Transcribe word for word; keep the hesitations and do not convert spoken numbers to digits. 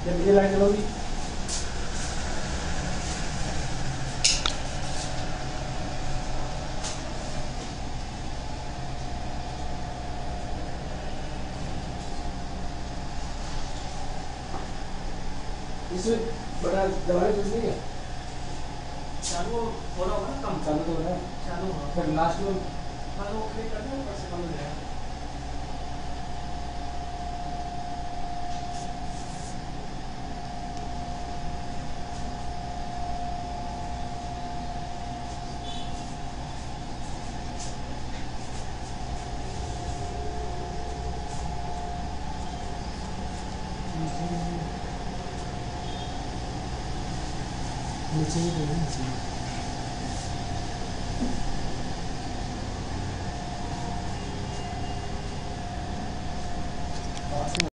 जब ये लाइट जलोगी इसमें बड़ा दवाई कुछ नहीं है। चालू हो रहा होगा ना, कम चालू तो हो रहा है, चालू हो फिर लास्ट में हाँ वो क्लिक कर दो, ऊपर से कम हो जाएगा। नीचे ही नीचे